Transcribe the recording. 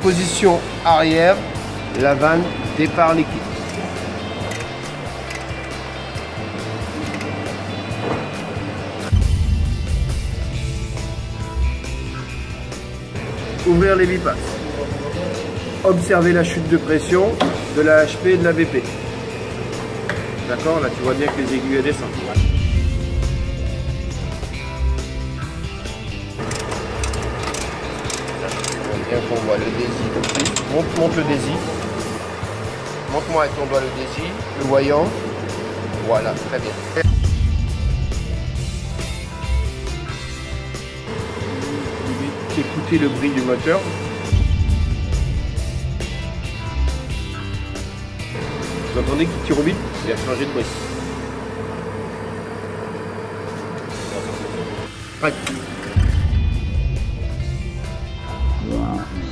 Position arrière, la vanne départ liquide. Ouvrir les bipasses. Observez la chute de pression de la HP et de la BP. D'accord, là tu vois bien que les aiguilles elles descendent. Bien qu'on voit le DESI. Monte le DESI. Montre-moi avec ton doigt le DESI, le voyant. Voilà, très bien. Écoutez le bruit du moteur. Vous entendez qu'il tire au vide? Il a changé de bruit. Prêt.